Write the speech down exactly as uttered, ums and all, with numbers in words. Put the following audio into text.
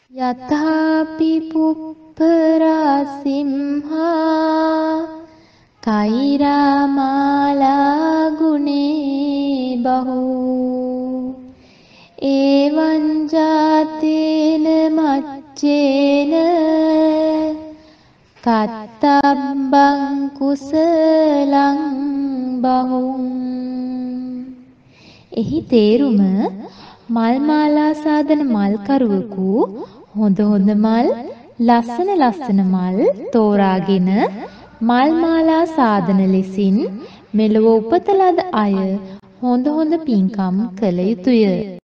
යථාපි පුප්පරා සිම්හා කෛරාමාලා ගුනේ බහූ එවං ජාතේන මච්චේන කත්තබ්බං කුසලං බහුං. එහි තේරුම මල් මාලා සාදන මල්කරුවෙකු හොඳ හොඳ මල් ලස්සන ලස්සන මල් තෝරාගෙන මල් මාලා සාදන ලෙසින් මෙලොව උපත ලද අය හොඳ හොඳ පින්කම් කළ යුතුය.